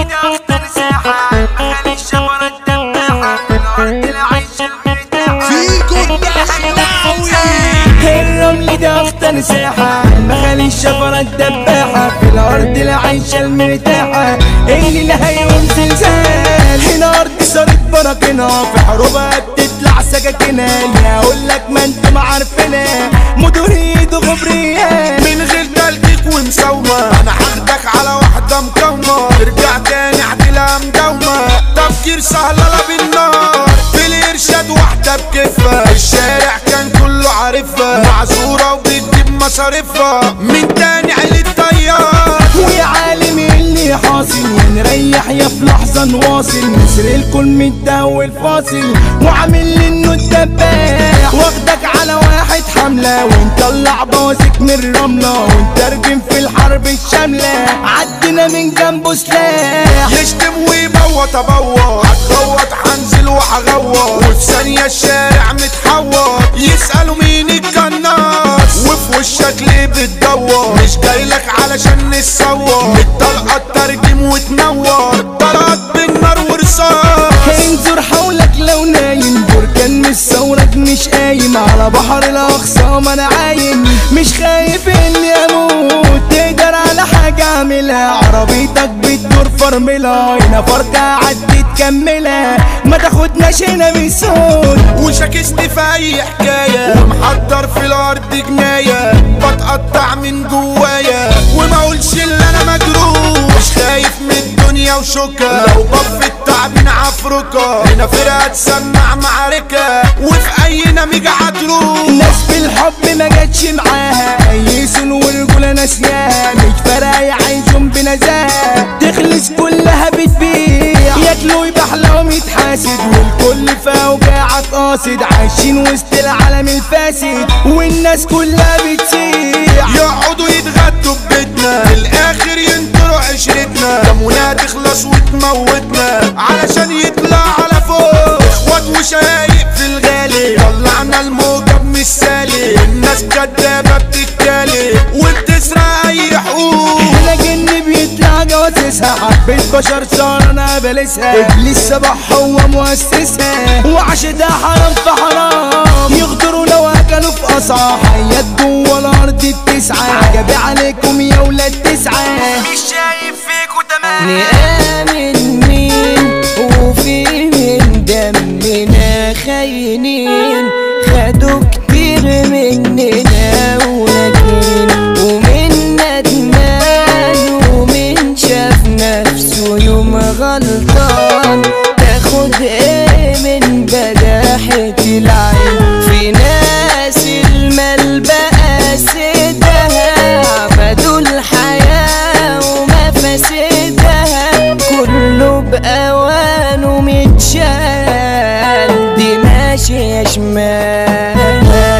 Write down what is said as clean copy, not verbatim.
دي اكتر ساحة مخالي الشفرة الدباحة في الارض العيش المرتاحة فيكو الدخلاوي. الرمل دي اكتر ساحة مخالي الشفرة الدباحة في الارض العيش المرتاحة اللي لها يوم زلزال هنا ارض صارت براكنها في حروبها بتطلع سكاكينها اللي هقولك ما انتم عارفينها مدوريد وغبريان من غير تلقيك ومساومة انا هاخدك على واحدة مقاومة ترجع تاني عدلها مداومة تفكير سهلة لا بالنار في الارشاد واحدة بكفة الشارع كان كله عارفها معذورة وبتجيب مصاريفها من تاني عيلة طيار ويا عالم اللي حاصل يا نريح يا في لحظة نواصل نسر الكل متداول فاصل وعامل لي انه الدباح واخدك على واحد حملة ونطلع بواسك من الرملة ونترجم في الحرب الشاملة عدنا من جنبه سلاح يشتم ويبوط ابوط هتغوط هنزل وهغوط وفي ثانية الشارع متحوط يسألوا مين القناص وفي وشك ليه بتدور مش جايلك علشان نتصور الطلقة ترجم وتنور طلقات بالنار ورصاص انظر حولك لو نايم بركان مش ثورك مش قايم على بحر الاخصام انا عايم مش خايف اني اموت تقدر على حاجة اعملها عربيتك بتدور فرملها هنا فرقة عدت تكملها ما تاخدناش هنا بصوت وشاكست في اي حكاية ومحضر في الارض جناية بتقطع من جوايا وما اقولش اللي انا مجروح مش خايف من الدنيا وشوكة لو بف التعبين عفركة هنا فرقة تسمع معركة وفي اي نميجة هتروح ناس بالحب ما جاتش معاها يسون ورجولة ناسياها مش فارقة يعيشون بنزاهة تخلص كلها بتبيع ياكلوا يبحلقوا يتحاسد والكل في اوجاعك قاصد عايشين وسط العالم الفاسد والناس كلها بتسيح يقعدوا يتغدوا ببيتنا في الاخر ينطروا عشرتنا دمونا تخلص وتموتنا علشان يطلع على فوق اخوات وشايق في الغالي طلعنا الموجب مش سالي الناس كدابة بتتكالي وبتسرق اي حقوق هنا جن بيطلع جواسسها حبة بشر صار انا بلسها ابليس سبح هو مؤسسها وعشتها حرام في حرام يغدروا لو اكلوا في قصا حيات جوا الارض التسعة عجبي عليكم يا ولاد تسعة مش شايف فيكوا تمام نآمن مين وفي من دمنا خاينين خدوا كتير مننا ولكن ومن ندمان ومن شاف نفسه يوم غلطان تاخد ايه من بداحة العين في ناس المال بقى سدها عبدوا الحياة ومفاسدها كله بأوانه متشال دي ماشية شمال